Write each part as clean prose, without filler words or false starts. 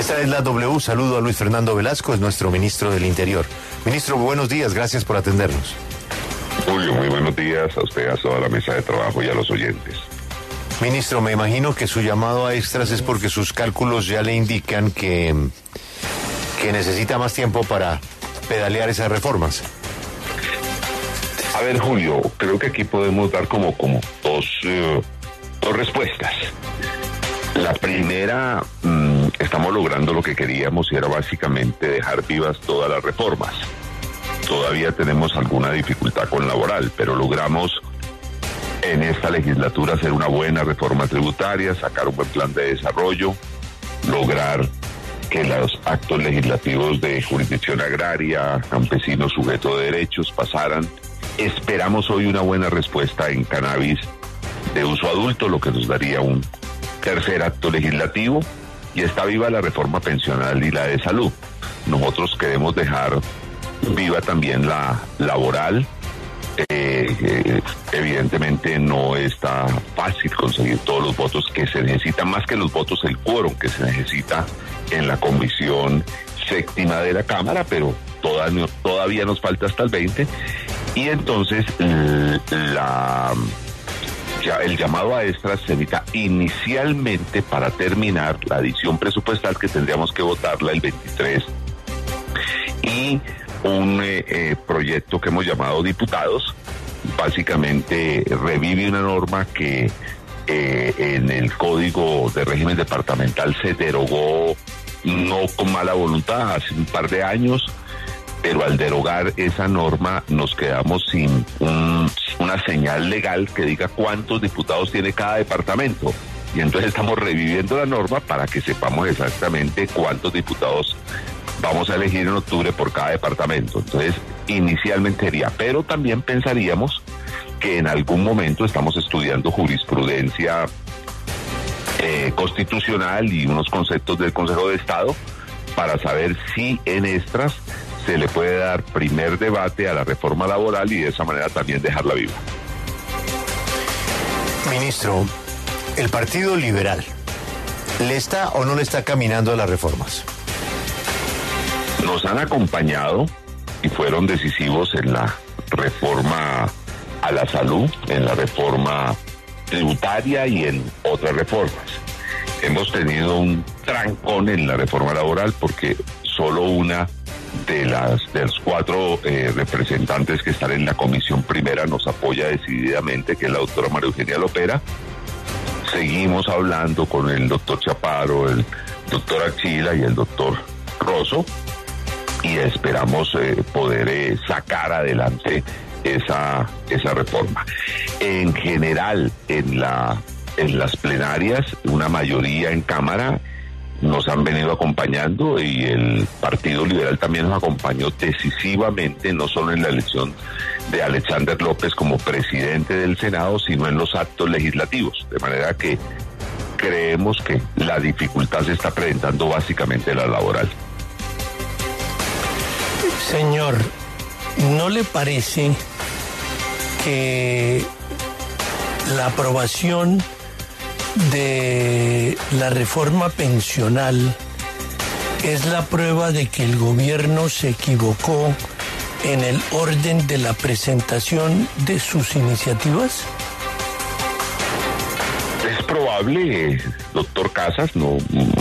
Esta es la W. Saludo a Luis Fernando Velasco, es nuestro ministro del Interior. Ministro, buenos días, gracias por atendernos. Julio, muy buenos días a usted, a toda la mesa de trabajo y a los oyentes. Ministro, me imagino que su llamado a extras es porque sus cálculos ya le indican que necesita más tiempo para pedalear esas reformas. A ver, Julio, creo que aquí podemos dar como dos respuestas. La primera, estamos logrando lo que queríamos y era básicamente dejar vivas todas las reformas. Todavía tenemos alguna dificultad con laboral, pero logramos en esta legislatura hacer una buena reforma tributaria, sacar un buen plan de desarrollo, lograr que los actos legislativos de jurisdicción agraria, campesinos sujetos de derechos pasaran. Esperamos hoy una buena respuesta en cannabis de uso adulto, lo que nos daría un tercer acto legislativo, y está viva la reforma pensional y la de salud. Nosotros queremos dejar viva también la laboral. Evidentemente no está fácil conseguir todos los votos que se necesitan, más que los votos, el quórum que se necesita en la comisión séptima de la Cámara, pero todavía nos falta hasta el 20, y entonces el llamado a extras se evita inicialmente para terminar la adición presupuestal que tendríamos que votarla el 23, y un proyecto que hemos llamado Diputados, básicamente revive una norma que en el Código de Régimen Departamental se derogó no con mala voluntad hace un par de años, pero al derogar esa norma nos quedamos sin una señal legal que diga cuántos diputados tiene cada departamento, y entonces estamos reviviendo la norma para que sepamos exactamente cuántos diputados vamos a elegir en octubre por cada departamento. Entonces, inicialmente sería, pero también pensaríamos que en algún momento estamos estudiando jurisprudencia constitucional y unos conceptos del Consejo de Estado para saber si en extras se le puede dar primer debate a la reforma laboral y de esa manera también dejarla viva. Ministro, ¿el Partido Liberal le está o no le está caminando a las reformas? Nos han acompañado y fueron decisivos en la reforma a la salud, en la reforma tributaria y en otras reformas. Hemos tenido un trancón en la reforma laboral porque solo una de los cuatro representantes que están en la comisión primera nos apoya decididamente, que es la doctora María Eugenia Lopera. Seguimos hablando con el doctor Chaparro, el doctor Achila y el doctor Rosso, y esperamos poder sacar adelante esa reforma. En general, en las plenarias, una mayoría en Cámara nos han venido acompañando, y el Partido Liberal también nos acompañó decisivamente, no solo en la elección de Alexander López como presidente del Senado, sino en los actos legislativos, de manera que creemos que la dificultad se está presentando básicamente en la laboral. Señor, ¿no le parece que la aprobación de la reforma pensional es la prueba de que el gobierno se equivocó en el orden de la presentación de sus iniciativas? Es probable, doctor Casas, no,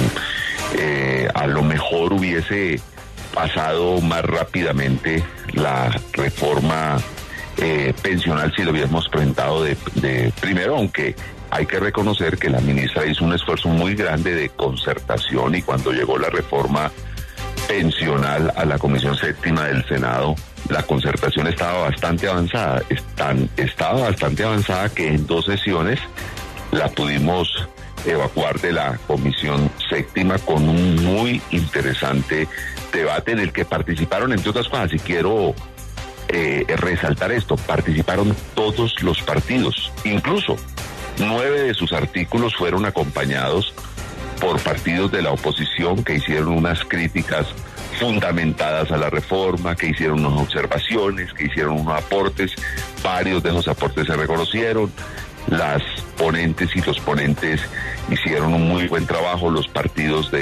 a lo mejor hubiese pasado más rápidamente la reforma pensional si lo hubiéramos presentado de primero, aunque hay que reconocer que la ministra hizo un esfuerzo muy grande de concertación, y cuando llegó la reforma pensional a la Comisión Séptima del Senado, la concertación estaba bastante avanzada, estaba bastante avanzada que en 2 sesiones la pudimos evacuar de la Comisión Séptima con un muy interesante debate en el que participaron, entre otras cosas, y quiero resaltar esto, participaron todos los partidos, incluso 9 de sus artículos fueron acompañados por partidos de la oposición que hicieron unas críticas fundamentadas a la reforma, que hicieron unas observaciones, que hicieron unos aportes. Varios de esos aportes se reconocieron. Las ponentes y los ponentes hicieron un muy buen trabajo. Los partidos de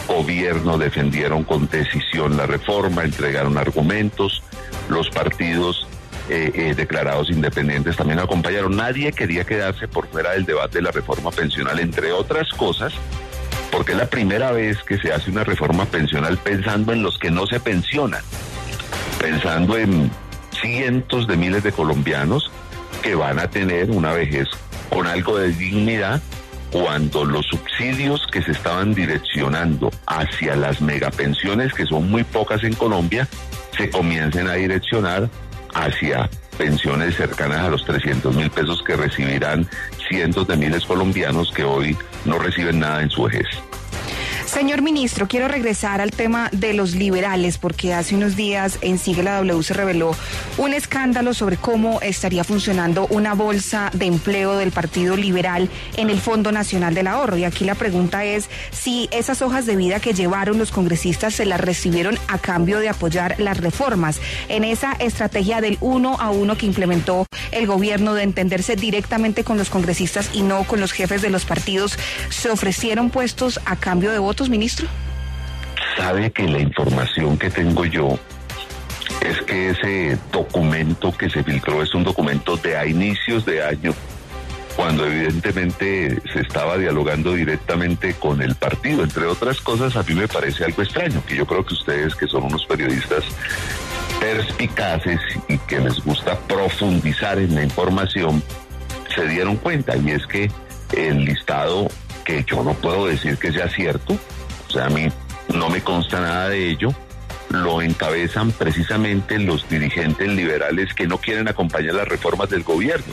gobierno defendieron con decisión la reforma, entregaron argumentos, los partidos declarados independientes también acompañaron. Nadie quería quedarse por fuera del debate de la reforma pensional, entre otras cosas, porque es la primera vez que se hace una reforma pensional pensando en los que no se pensionan, pensando en cientos de miles de colombianos que van a tener una vejez con algo de dignidad, cuando los subsidios que se estaban direccionando hacia las megapensiones, que son muy pocas en Colombia, se comiencen a direccionar hacia pensiones cercanas a los 300.000 pesos que recibirán cientos de miles colombianos que hoy no reciben nada en su vejez. Señor ministro, quiero regresar al tema de los liberales, porque hace unos días en Sigue la W se reveló un escándalo sobre cómo estaría funcionando una bolsa de empleo del Partido Liberal en el Fondo Nacional del Ahorro. Y aquí la pregunta es si esas hojas de vida que llevaron los congresistas se las recibieron a cambio de apoyar las reformas. En esa estrategia del 1 a 1 que implementó el gobierno de entenderse directamente con los congresistas y no con los jefes de los partidos, ¿se ofrecieron puestos a cambio de votos, ministro? Sabe que la información que tengo yo es que ese documento que se filtró es un documento de a inicios de año, cuando evidentemente se estaba dialogando directamente con el partido. Entre otras cosas, a mí me parece algo extraño, que yo creo que ustedes, que son unos periodistas perspicaces y que les gusta profundizar en la información, se dieron cuenta, y es que el listado, que yo no puedo decir que sea cierto, o sea, a mí no me consta nada de ello, lo encabezan precisamente los dirigentes liberales que no quieren acompañar las reformas del gobierno.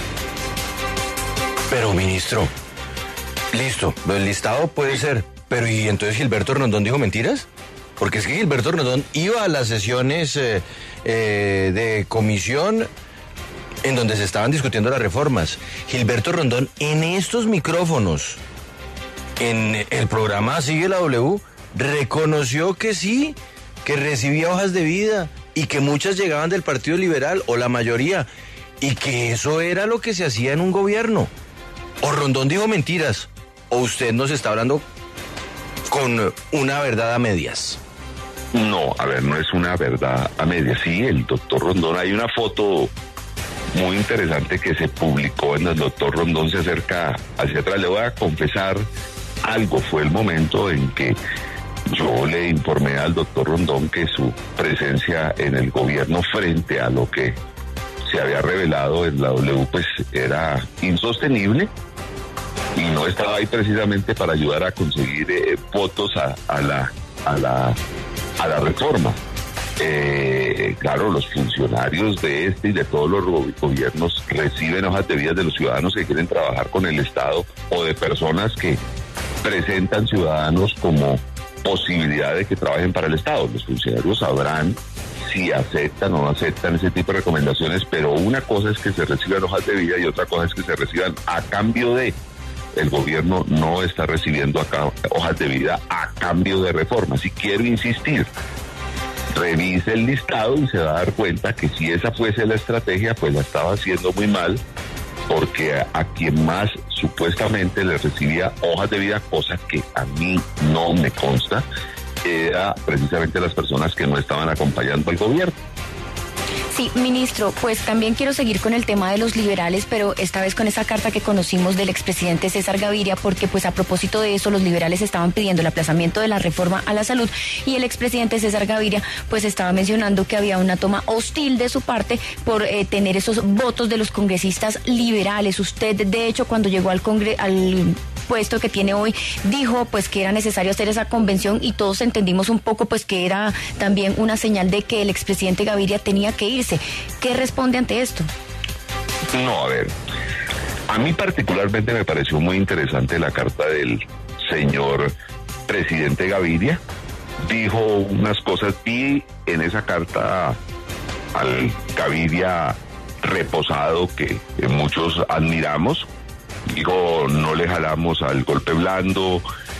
Pero, ministro, listo, el listado puede ser, pero ¿y entonces Gilberto Rondón dijo mentiras? Porque es que Gilberto Rondón iba a las sesiones de comisión en donde se estaban discutiendo las reformas. Gilberto Rondón, en estos micrófonos, en el programa Sigue la W, reconoció que sí, que recibía hojas de vida y que muchas llegaban del Partido Liberal, o la mayoría, y que eso era lo que se hacía en un gobierno. O Rondón dijo mentiras, o usted nos está hablando con una verdad a medias. No, a ver, no es una verdad a medias. Sí, el doctor Rondón, hay una foto muy interesante que se publicó en el doctor Rondón se acerca hacia atrás. Le voy a confesar algo, fue el momento en que yo le informé al doctor Rondón que su presencia en el gobierno frente a lo que se había revelado en la W pues era insostenible y no estaba ahí precisamente para ayudar a conseguir votos a la reforma. Claro, los funcionarios de este y de todos los gobiernos reciben hojas de vida de los ciudadanos que quieren trabajar con el Estado o de personas que presentan ciudadanos como posibilidad de que trabajen para el Estado. Los funcionarios sabrán si aceptan o no aceptan ese tipo de recomendaciones, pero una cosa es que se reciban hojas de vida y otra cosa es que se reciban a cambio de. El gobierno no está recibiendo acá hojas de vida a cambio de reformas. Y quiero insistir, revise el listado y se va a dar cuenta que si esa fuese la estrategia, pues la estaba haciendo muy mal, porque a quien más supuestamente le recibía hojas de vida, cosa que a mí no me consta, era precisamente las personas que no estaban acompañando al gobierno. Sí, ministro, pues también quiero seguir con el tema de los liberales, pero esta vez con esa carta que conocimos del expresidente César Gaviria, porque pues a propósito de eso los liberales estaban pidiendo el aplazamiento de la reforma a la salud y el expresidente César Gaviria pues estaba mencionando que había una toma hostil de su parte por tener esos votos de los congresistas liberales. Usted, de hecho, cuando llegó al puesto que tiene hoy, dijo pues que era necesario hacer esa convención y todos entendimos un poco pues que era también una señal de que el expresidente Gaviria tenía que irse. ¿Qué responde ante esto? No, a ver, a mí particularmente me pareció muy interesante la carta del señor presidente Gaviria. Dijo unas cosas, vi en esa carta al Gaviria reposado que muchos admiramos. Digo, no le jalamos al golpe blando,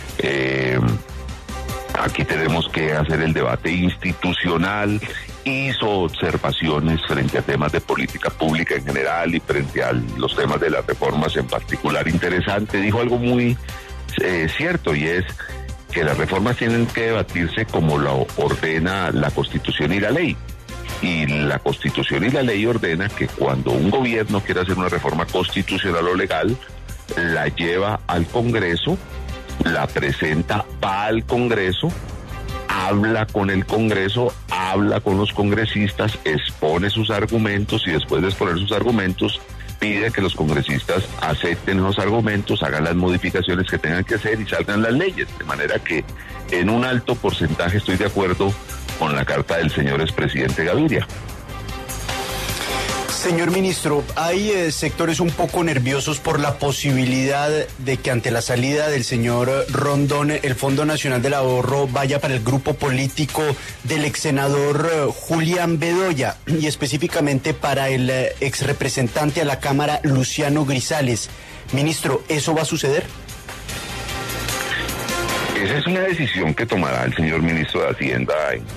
aquí tenemos que hacer el debate institucional, hizo observaciones frente a temas de política pública en general y frente a los temas de las reformas en particular interesante, dijo algo muy cierto, y es que las reformas tienen que debatirse como lo ordena la Constitución y la ley. Y la Constitución y la ley ordena que cuando un gobierno quiere hacer una reforma constitucional o legal, la lleva al Congreso, la presenta, va al Congreso, habla con el Congreso, habla con los congresistas, expone sus argumentos y después de exponer sus argumentos, pide que los congresistas acepten los argumentos, hagan las modificaciones que tengan que hacer y salgan las leyes. De manera que en un alto porcentaje estoy de acuerdo con la carta del señor expresidente Gaviria. Señor ministro, hay sectores un poco nerviosos por la posibilidad de que ante la salida del señor Rondón, el Fondo Nacional del Ahorro vaya para el grupo político del exsenador Julián Bedoya y específicamente para el exrepresentante a la Cámara Luciano Grisales. Ministro, ¿eso va a suceder? Esa es una decisión que tomará el señor ministro de Hacienda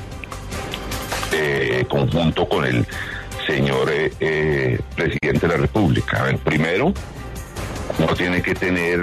en conjunto con el señor presidente de la República. A ver, primero, uno tiene que tener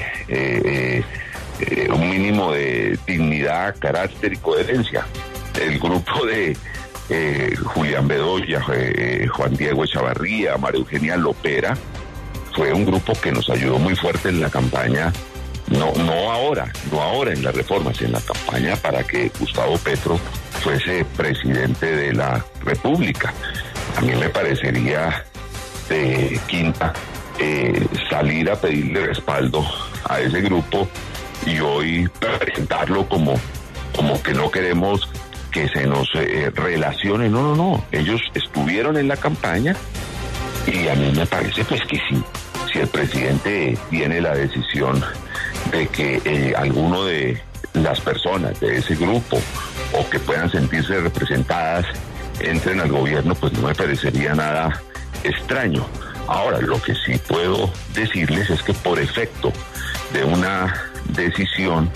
un mínimo de dignidad, carácter y coherencia. El grupo de Julián Bedoya, Juan Diego Echavarría, María Eugenia Lopera, fue un grupo que nos ayudó muy fuerte en la campaña, no ahora en las reformas, en la campaña para que Gustavo Petro fuese presidente de la República. A mí me parecería de quinta salir a pedirle respaldo a ese grupo y hoy presentarlo como que no queremos que se nos relacione. No. Ellos estuvieron en la campaña y a mí me parece pues que sí. Si el presidente tiene la decisión de que alguno de las personas de ese grupo o que puedan sentirse representadas entren al gobierno, pues no me parecería nada extraño. Ahora, lo que sí puedo decirles es que por efecto de una decisión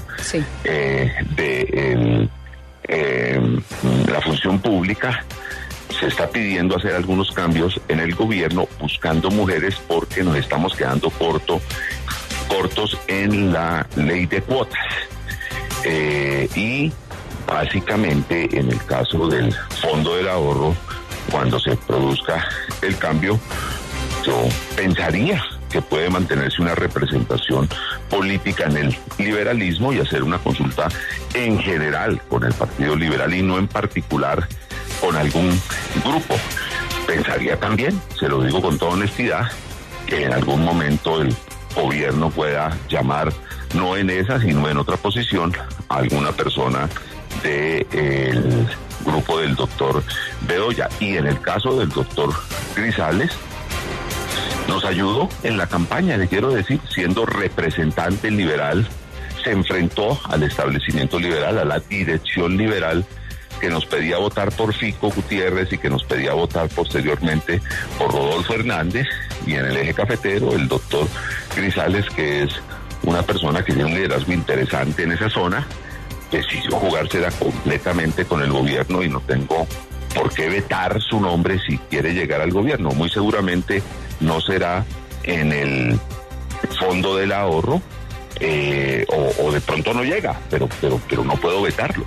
de la función pública, se está pidiendo hacer algunos cambios en el gobierno buscando mujeres porque nos estamos quedando cortos en la ley de cuotas. Y básicamente, en el caso del Fondo del Ahorro, cuando se produzca el cambio, yo pensaría que puede mantenerse una representación política en el liberalismo y hacer una consulta en general con el Partido Liberal y no en particular con algún grupo. Pensaría también, se lo digo con toda honestidad, que en algún momento el gobierno pueda llamar, no en esa, sino en otra posición, a alguna persona del grupo del doctor Bedoya. Y en el caso del doctor Grisales, nos ayudó en la campaña, le quiero decir, siendo representante liberal, se enfrentó al establecimiento liberal, a la dirección liberal, que nos pedía votar por Fico Gutiérrez y que nos pedía votar posteriormente por Rodolfo Hernández, y en el eje cafetero el doctor Grisales, que es una persona que tiene un liderazgo interesante en esa zona, decidió jugársela completamente con el gobierno y no tengo por qué vetar su nombre si quiere llegar al gobierno. Muy seguramente no será en el Fondo del Ahorro o de pronto no llega, pero no puedo vetarlo.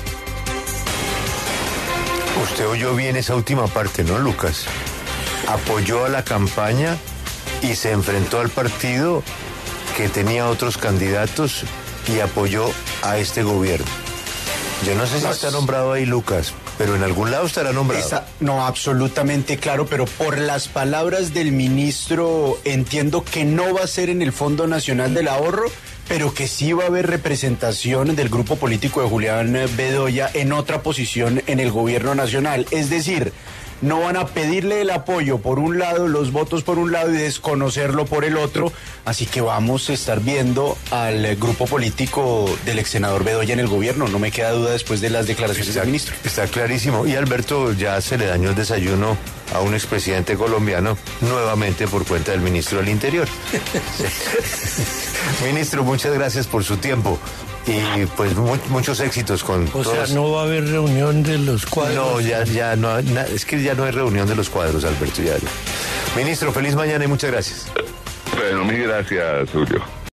Usted oyó bien esa última parte, ¿no, Lucas? Apoyó a la campaña y se enfrentó al partido que tenía otros candidatos y apoyó a este gobierno. Yo no sé si está nombrado ahí, Lucas, pero en algún lado estará nombrado. No, absolutamente claro, pero por las palabras del ministro entiendo que no va a ser en el Fondo Nacional del Ahorro, pero que sí va a haber representación del grupo político de Julián Bedoya en otra posición en el gobierno nacional. Es decir, no van a pedirle el apoyo por un lado, los votos por un lado y desconocerlo por el otro. Así que vamos a estar viendo al grupo político del ex senador Bedoya en el gobierno. No me queda duda después de las declaraciones del ministro. Está clarísimo. Y Alberto, ya se le dañó el desayuno a un expresidente colombiano nuevamente por cuenta del ministro del Interior. Ministro, muchas gracias por su tiempo. Y pues muchos éxitos con O sea, no va a haber reunión de los cuadros. No, ya no, es que ya no hay reunión de los cuadros, Alberto. Ministro, feliz mañana y muchas gracias. Bueno, mil gracias, Julio.